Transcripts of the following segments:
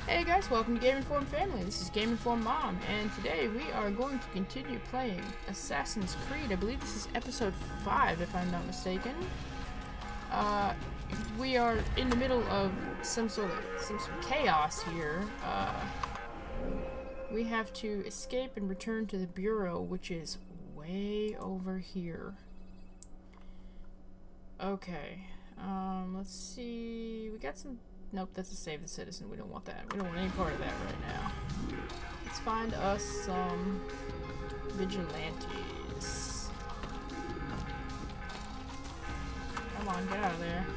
Hey guys, welcome to Game Informed Family. This is Game Informed Mom, and today we are going to continue playing Assassin's Creed. I believe this is episode 5, if I'm not mistaken. We are in the middle of some sort of chaos here. We have to escape and return to the Bureau, which is way over here. Okay, let's see. We got some. Nope, that's a save the citizen. We don't want that. We don't want any part of that right now. Let's find us some vigilantes. Come on, get out of there.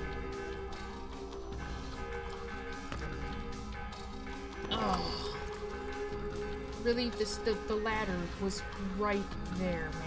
Oh. Really, the ladder was right there, man.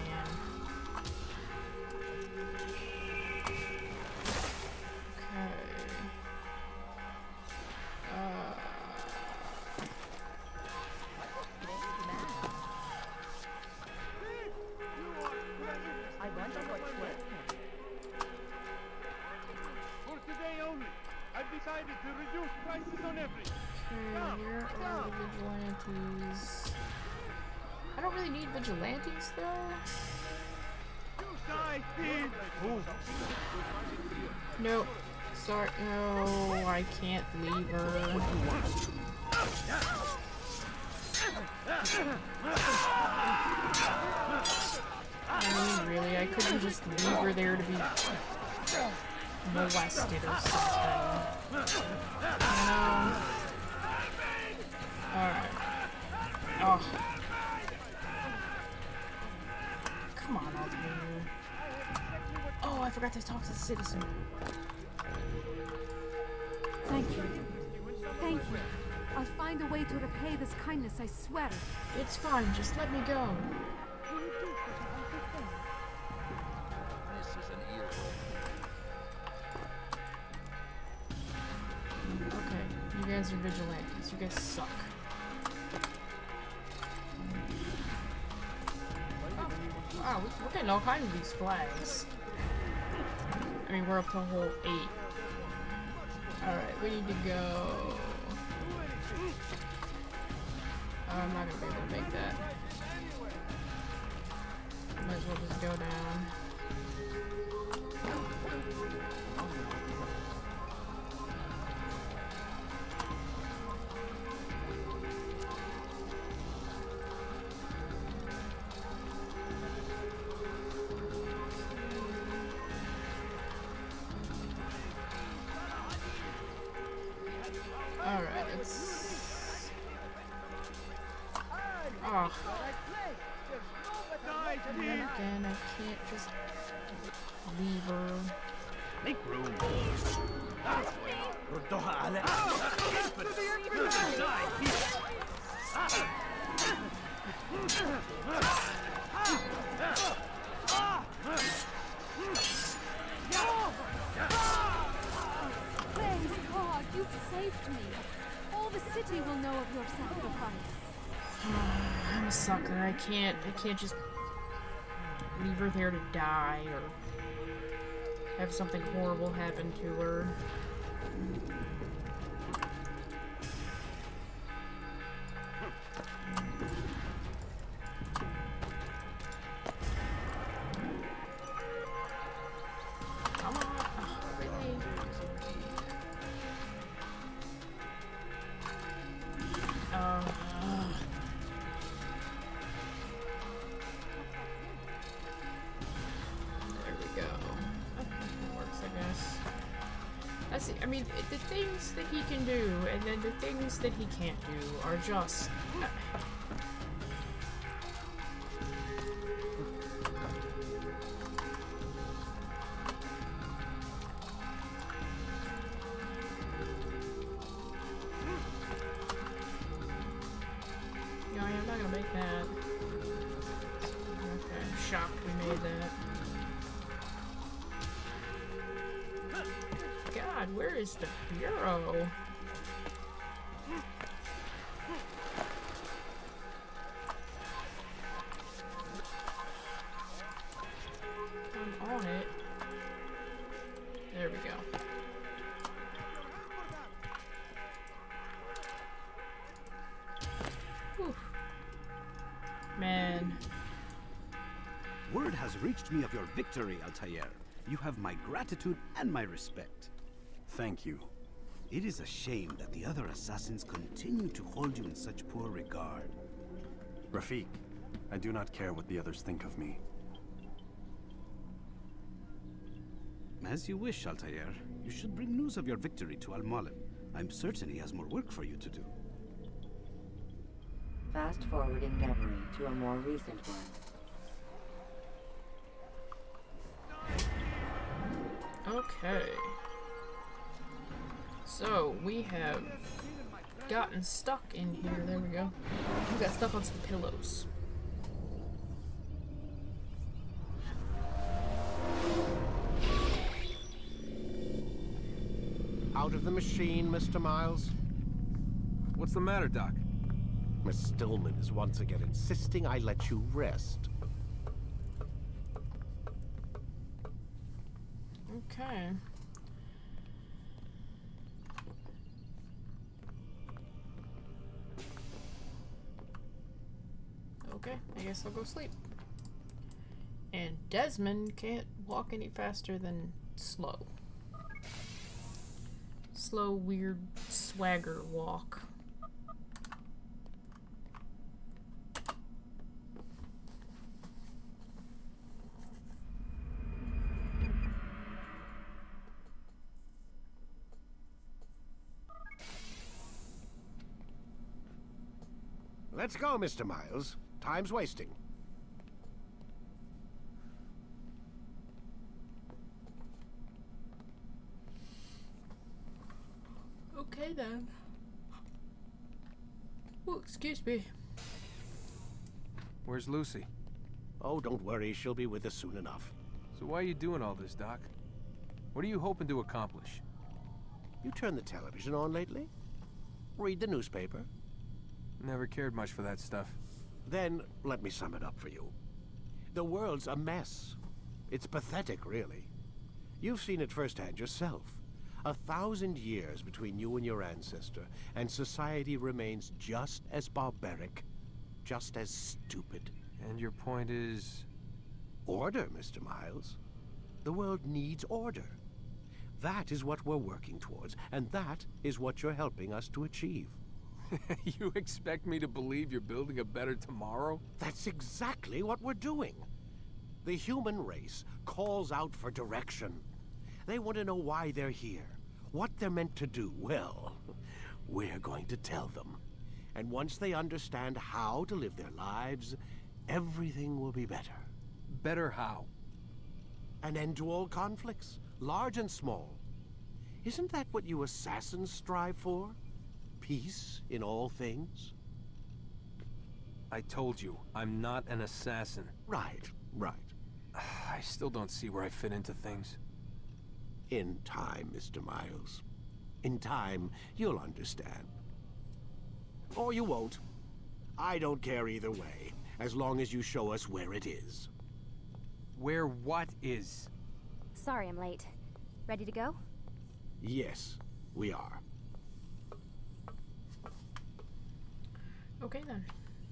I don't really need vigilantes though. Nope. Sorry. No, I can't leave her. I mean, really, I couldn't just leave her there to be molested or something. Alright. Oh. Come on, all of you. Oh, I forgot to talk to the citizen. Thank you. Thank you. I'll find a way to repay this kindness, I swear. It's fine, just let me go. This is an earworm. Okay, you guys are vigilantes. You guys suck. Wow, we're getting all kinds of these flags. I mean, we're up to a whole 8. Alright, we need to go... I'm not gonna be able to make that. Might as well just go down. Alright, it's... Oh. Again, I can't just leave her. Make room. Praise God, you've saved me. All the city will know of your sacrifice. I'm a sucker. I can't just leave her there to die or have something horrible happen to her. Come on. Oh, really? There we go. That works, I guess. I mean, the things that he can do, and then the things that he can't do are just... No, I'm not gonna make that. Okay, I'm shocked we made that. God, where is the Bureau? I'm on it. There we go. has reached me of your victory, Altair. You have my gratitude and my respect. Thank you. It is a shame that the other assassins continue to hold you in such poor regard. Rafik, I do not care what the others think of me. As you wish, Altair. You should bring news of your victory to Al-Mualim. I'm certain he has more work for you to do. Fast forwarding memory to a more recent one. Okay. So, we have gotten stuck in here. There we go. We got stuck on some pillows. Out of the machine, Mr. Miles? What's the matter, Doc? Miss Stillman is once again insisting I let you rest. Okay. Okay, I guess I'll go sleep. And Desmond can't walk any faster than slow. Slow, weird swagger walk. Let's go, Mr. Miles. Time's wasting. Okay then. Oh, excuse me. Where's Lucy? Oh, don't worry. She'll be with us soon enough. So why are you doing all this, Doc? What are you hoping to accomplish? You turned the television on lately? Read the newspaper? Never cared much for that stuff. Then, let me sum it up for you. The world's a mess. It's pathetic, really. You've seen it firsthand yourself. 1,000 years between you and your ancestor, and society remains just as barbaric, just as stupid. And your point is? Order, Mr. Miles. The world needs order. That is what we're working towards, and that is what you're helping us to achieve. You expect me to believe you're building a better tomorrow? That's exactly what we're doing. The human race calls out for direction. They want to know why they're here, what they're meant to do. Well, we're going to tell them. And once they understand how to live their lives, everything will be better. Better how? An end to all conflicts, large and small. Isn't that what you assassins strive for? Peace in all things? I told you, I'm not an assassin. Right, right. I still don't see where I fit into things. In time, Mr. Miles. In time, you'll understand. Or you won't. I don't care either way, as long as you show us where it is. Where what is? Sorry I'm late. Ready to go? Yes, we are. Okay then.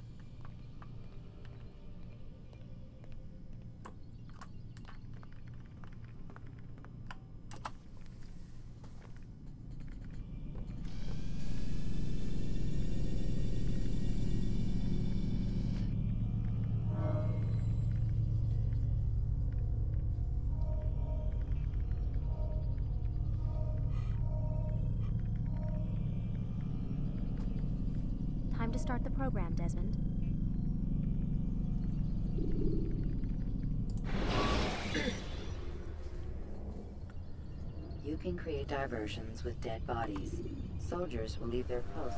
Time to start the program, Desmond. You can create diversions with dead bodies. Soldiers will leave their posts.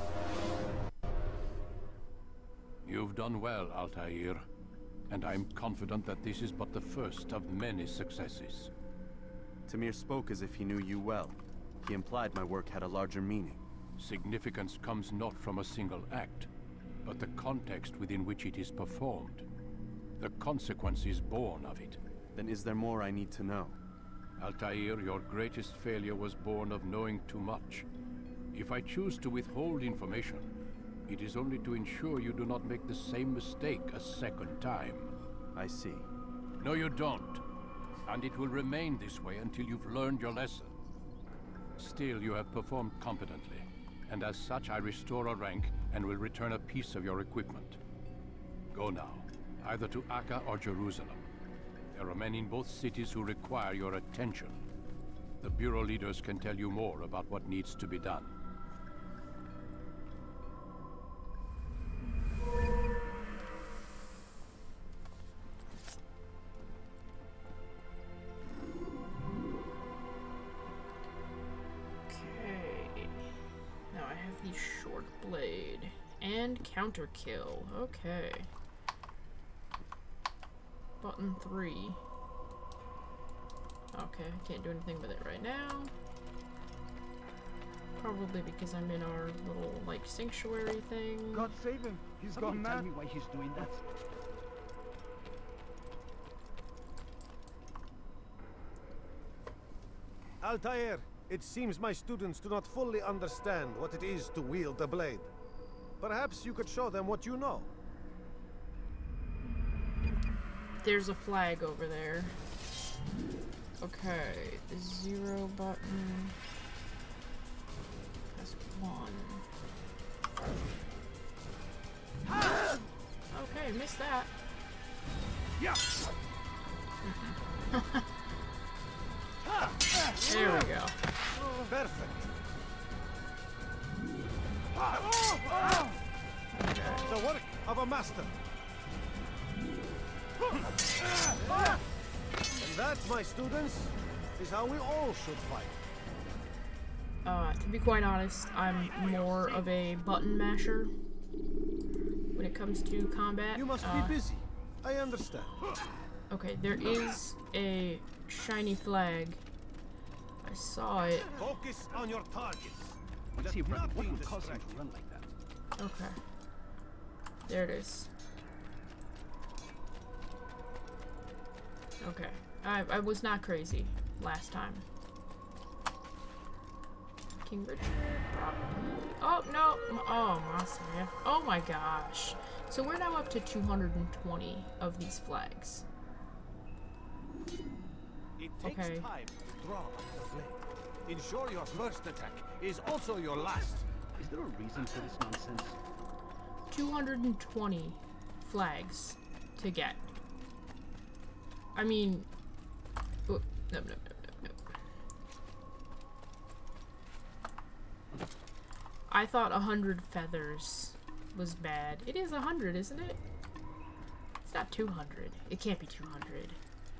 You've done well, Altair. And I'm confident that this is but the first of many successes. Tamir spoke as if he knew you well. He implied my work had a larger meaning. Significance comes not from a single act, but the context within which it is performed. The consequences born of it. Then is there more I need to know? Altair, your greatest failure was born of knowing too much. If I choose to withhold information, it is only to ensure you do not make the same mistake a second time. I see. No, you don't. And it will remain this way until you've learned your lesson. Still, you have performed competently, and as such I restore a rank and will return a piece of your equipment. Go now, either to Akka or Jerusalem. There are men in both cities who require your attention. The Bureau leaders can tell you more about what needs to be done. Okay. Now I have the short blade and counter kill. Okay. Button 3. Okay, I can't do anything with it right now. Probably because I'm in our little, like, sanctuary thing. God save him. He's gone mad. Tell me why he's doing that. Altair, it seems my students do not fully understand what it is to wield the blade. Perhaps you could show them what you know. There's a flag over there. Okay, the 0 button. Press 1. Okay, missed that. Yeah. There we go. Perfect. Okay. The work of a master. And that, my students, is how we all should fight. To be quite honest, I'm more of a button masher when it comes to combat. You must be busy. I understand. Okay, there is a shiny flag. I saw it. Focus on your target. Let's see, brother, what would cause him to run like that? Okay. There it is. Okay. I was not crazy last time. King Richard, probably. Oh, no. Oh, Masyaf. Oh my gosh. So we're now up to 220 of these flags. It takes Okay. time to draw up the blade. Ensure your first attack is also your last. Is there a reason for this nonsense? 220 flags to get. I mean, oh, no. I thought 100 feathers was bad. It is 100, isn't it? It's not 200. It can't be 200.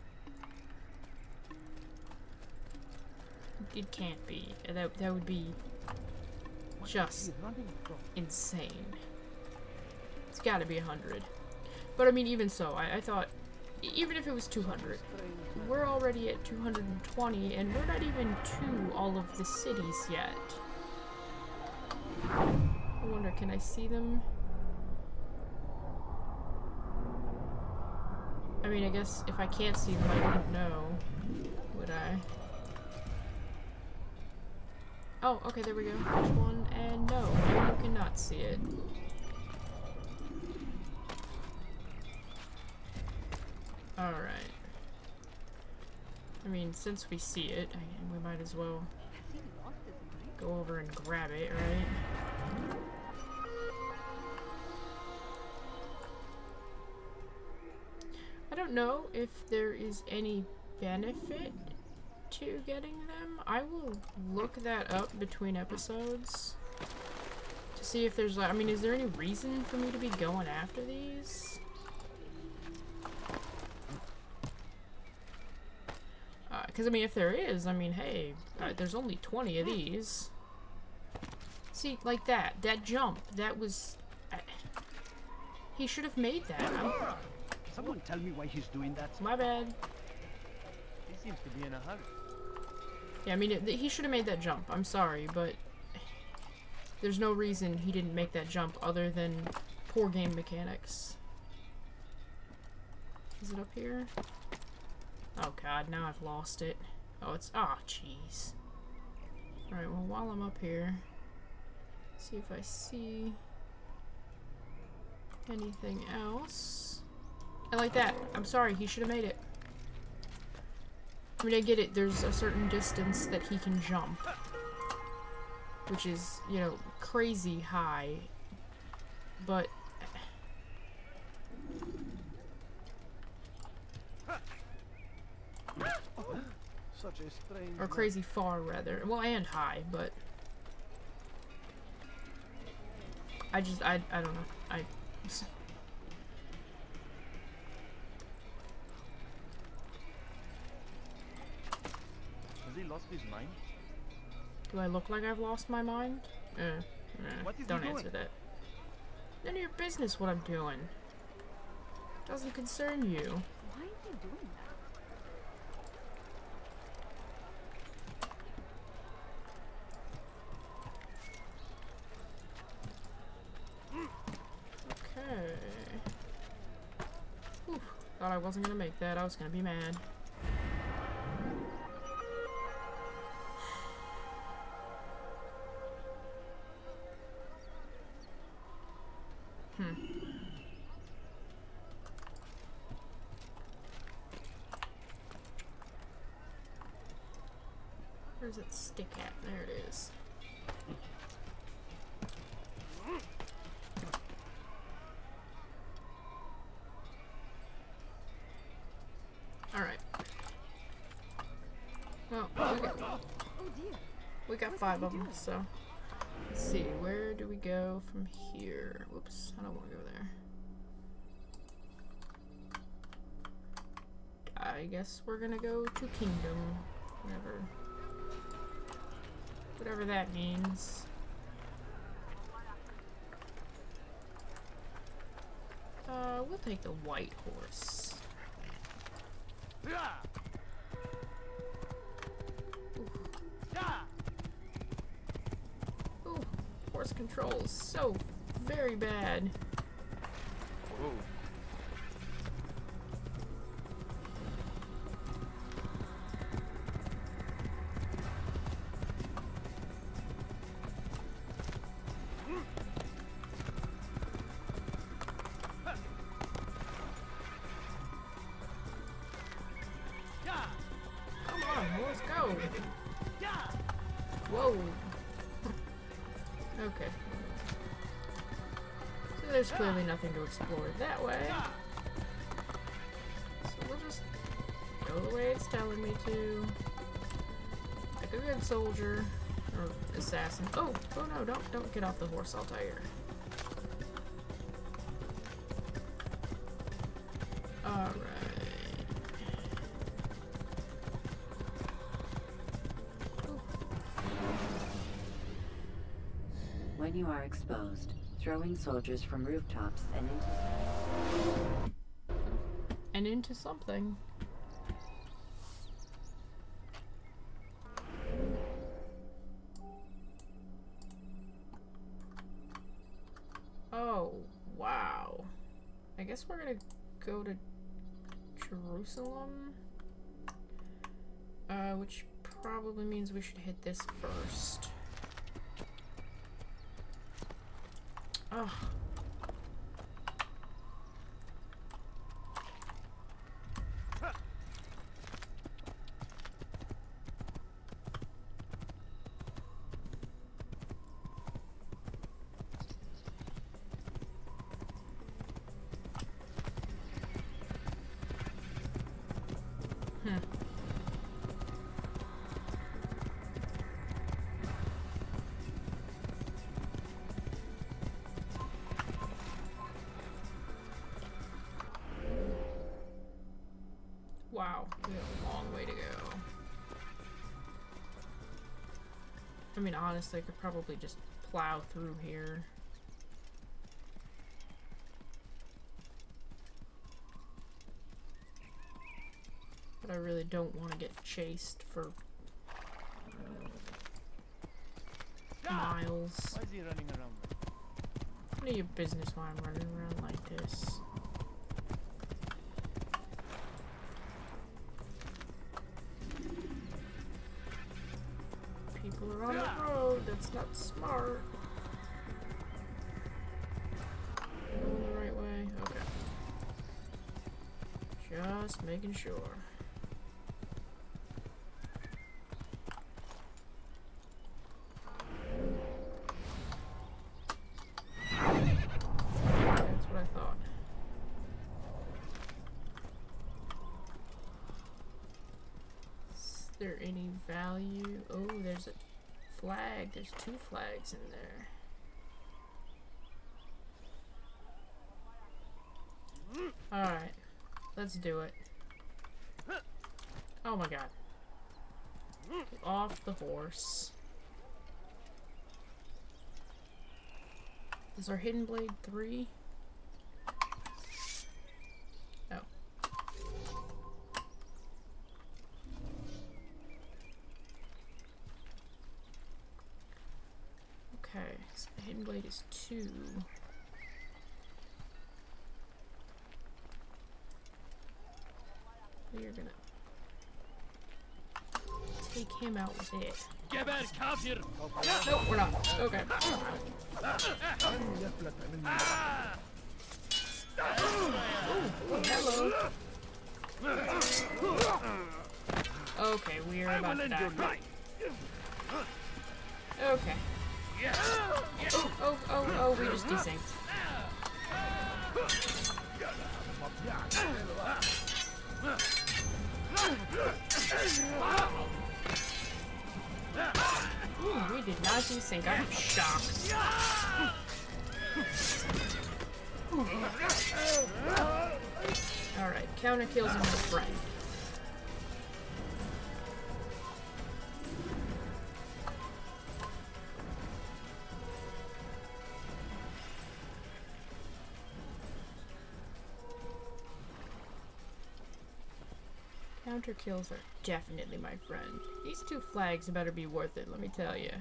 It can't be. That would be just insane. It's gotta be 100. But I mean, even so, I thought, even if it was 200, we're already at 220, and we're not even to all of the cities yet. I wonder, can I see them? I mean, I guess if I can't see them, I wouldn't know, would I? Oh, okay, there we go. There's one, and no, you cannot see it. Alright. I mean, since we see it, we might as well go over and grab it, right? I don't know if there is any benefit to getting them. I will look that up between episodes to see if there's, like, I mean, is there any reason for me to be going after these? Because, I mean, if there is, I mean, hey, there's only 20 of these. See, like that jump, that was... he should have made that. Someone tell me why he's doing that. My bad. He seems to be in a hurry. Yeah, I mean, he should have made that jump. I'm sorry, but there's no reason he didn't make that jump other than poor game mechanics. Is it up here? Oh god, now I've lost it. Oh, it's... ah, jeez. Alright, well, while I'm up here, see if I see anything else. And like that. I'm sorry, he should have made it. I mean, I get it, there's a certain distance that he can jump. Which is, you know, crazy high. But... Such a strange... Or crazy far, rather. Well, and high, but... I don't know. Has he lost his mind? Do I look like I've lost my mind? Don't answer that. None of your business what I'm doing. Doesn't concern you. Why is he doing that? Okay. Whew. Thought I wasn't gonna make that. I was gonna be mad. Where's it stick at? There it is. Alright. Well, we got 5 of them, so... Let's see, where do we go from here? Whoops, I don't want to go there. I guess we're gonna go to Kingdom. Whatever that means. We'll take the white horse. Ooh, horse control is so very bad. Whoa. Whoa. Okay. So there's clearly nothing to explore that way. So we'll just go the way it's telling me to. Like a good soldier. Or assassin. Oh no, don't get off the horse, I'll tire. Alright. When you are exposed, throwing soldiers from rooftops and into something. Oh, wow. I guess we're gonna go to Jerusalem. Which probably means we should hit this first. Oh. Wow, we have a long way to go. I mean, honestly, I could probably just plow through here. But I really don't want to get chased for miles. Why is he running around? None of your business why I'm running around like this. People are on the road, that's not smart. Going the right way? Okay. Just making sure. there's a flag. There's 2 flags in there. Alright. Let's do it. Oh my god. Get off the horse. Is our hidden blade 3? Oh. Okay, so the hidden blade is 2. We are gonna take him out with it. Nope, we're not. Okay. Ooh, hello. Okay, we are about to die. Okay. Oh, we just desynced. Ooh, we did not desync. I'm shocked. Alright, counter kills him with friend. Counter kills are definitely my friend. These 2 flags better be worth it, let me tell you.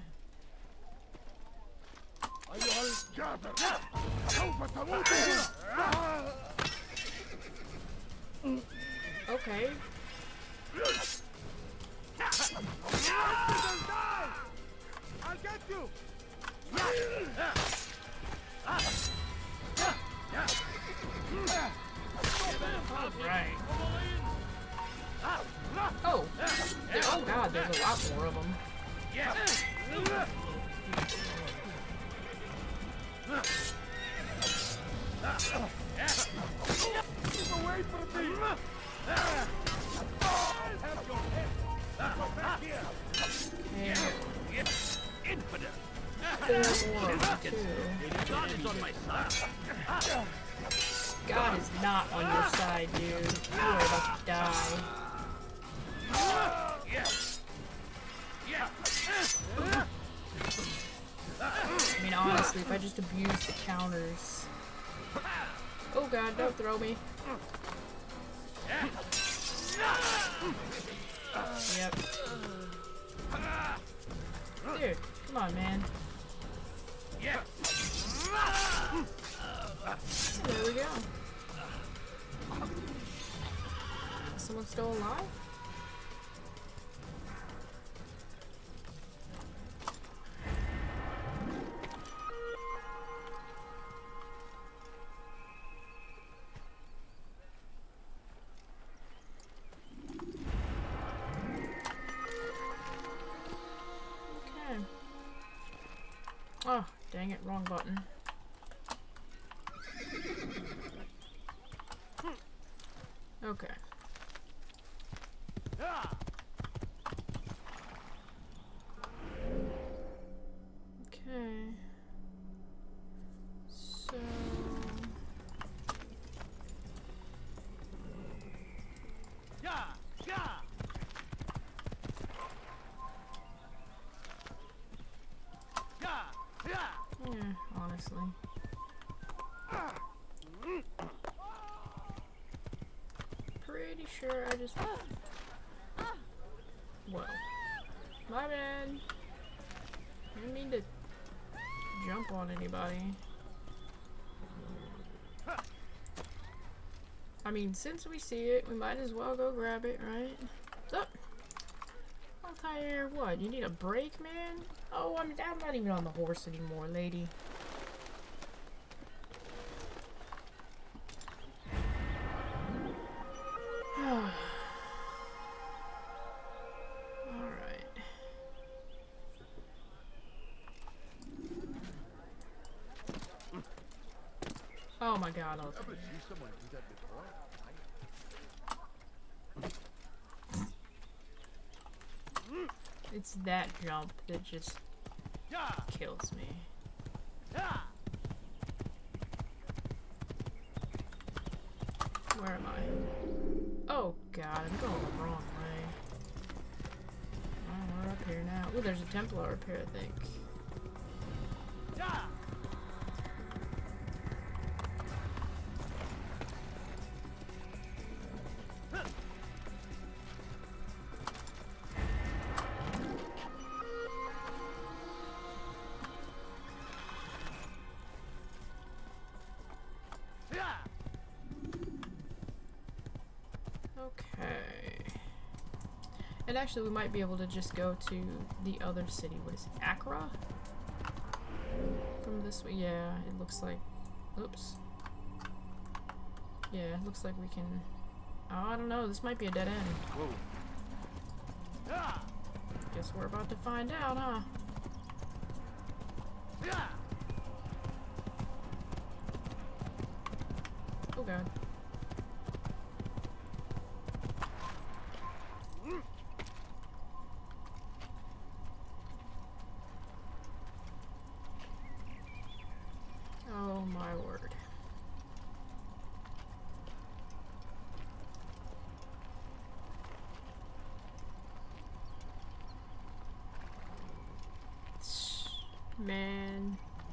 Okay. I'll get you. Alright. Oh! Oh god, there's a lot more of them. Keep away from me. Infinite. 4 more of them, too. God is on my side. God is not on your side, dude. You are about to die. I mean, honestly, if I just abuse the counters. Oh god, don't throw me. Yep. Dude, come on, man. There we go. Is someone still alive? Okay. Oh, dang it, wrong button. Okay. Okay. So... Yeah, honestly. Pretty sure I just... Well, my bad. I didn't mean to jump on anybody. I mean, since we see it, we might as well go grab it, right? So, Altair, what? You need a break, man? Oh, I'm not even on the horse anymore, lady. Oh my god, I'll Ever see someone do that before? It's that jump that just kills me. Where am I? Oh god, I'm going the wrong way. Oh, we're up here now. Ooh, there's a Templar up here, I think. And actually, we might be able to just go to the other city. What is it? Accra? From this way? Yeah, it looks like... Oops. Yeah, it looks like we can... Oh, I don't know. This might be a dead end. Whoa. Guess we're about to find out, huh? Oh, God. Oh my word. Man.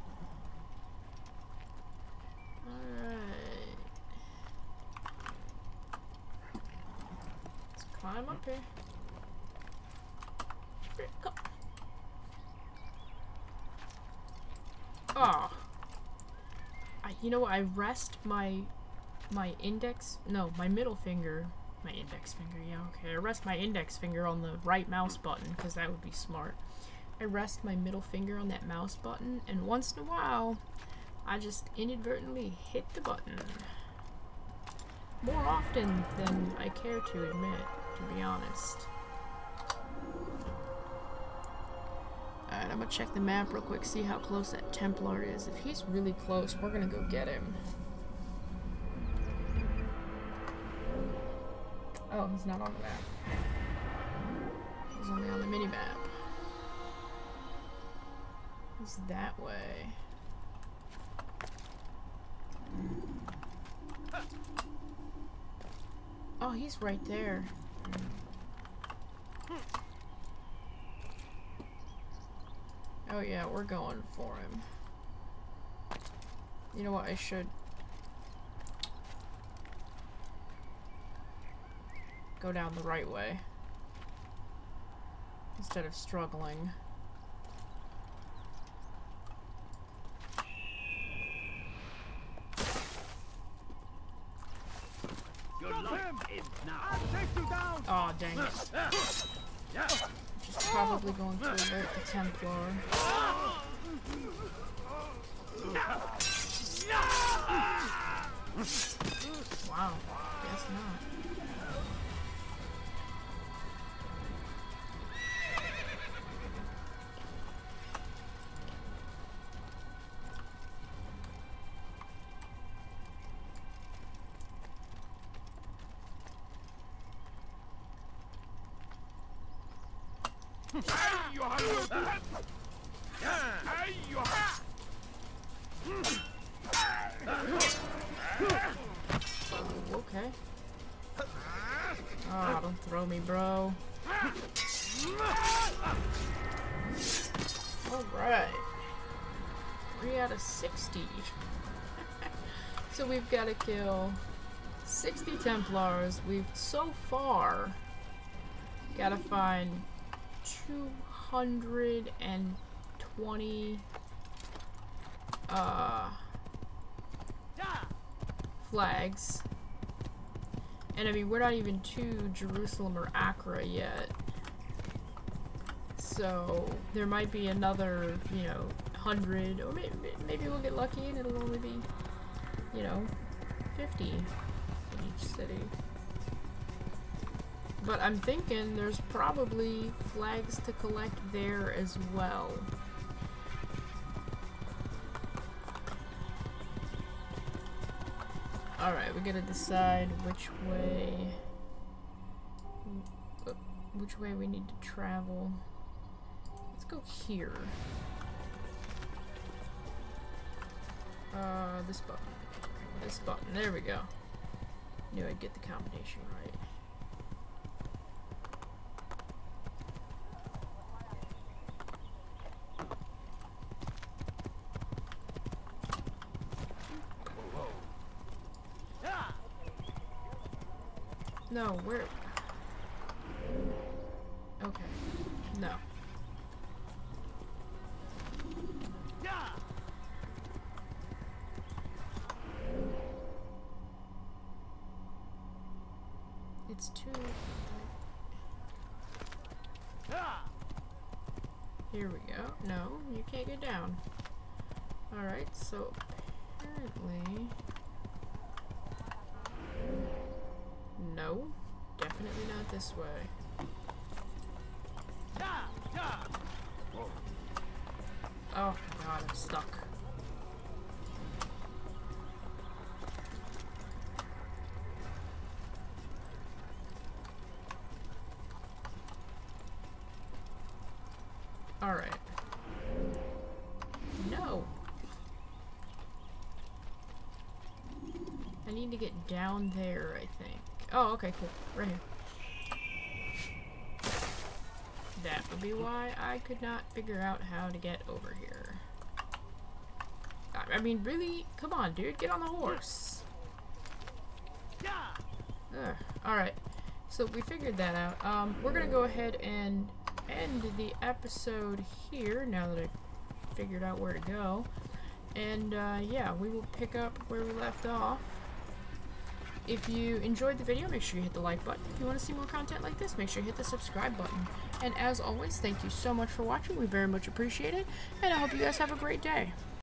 Alright. Let's climb up here. Come. Oh. You know what, I rest my index, no, my middle finger, my index finger, yeah, okay, I rest my index finger on the right mouse button, because that would be smart. I rest my middle finger on that mouse button, and once in a while, I just inadvertently hit the button. More often than I care to admit, to be honest. Alright, I'm gonna check the map real quick, see how close that Templar is. If he's really close, we're gonna go get him. Oh, he's not on the map. He's only on the mini-map. He's that way. Oh, he's right there. Oh yeah, we're going for him. You know what, I should go down the right way instead of struggling. Your life is now. I'll take you down. Oh, dang it. Just probably going to alert the Templar. Wow, guess not. Okay. Oh, don't throw me, bro. Alright. 3 out of 60. So we've got to kill 60 Templars. We've so far got to find 220 flags. And I mean, we're not even to Jerusalem or Accra yet. So there might be another, you know, 100, or maybe we'll get lucky and it'll only be, you know, 50 in each city. But I'm thinking there's probably flags to collect there as well. Alright, we gotta decide which way we need to travel. go here. This button. This button. There we go. Knew I'd get the combination right. No, where? Okay. No. It's too... Here we go. No, you can't get down. Alright, so apparently... No, definitely not this way. Oh my god, I'm stuck. Alright. No! I need to get down there, I think. Oh, okay, cool. Right here. That would be why I could not figure out how to get over here. I mean, really? Come on, dude. Get on the horse. Alright. So we figured that out. We're gonna go ahead and end the episode here now that I figured out where to go. And, yeah, we will pick up where we left off. If you enjoyed the video, make sure you hit the like button. If you want to see more content like this, make sure you hit the subscribe button. And as always, thank you so much for watching. We very much appreciate it. And I hope you guys have a great day.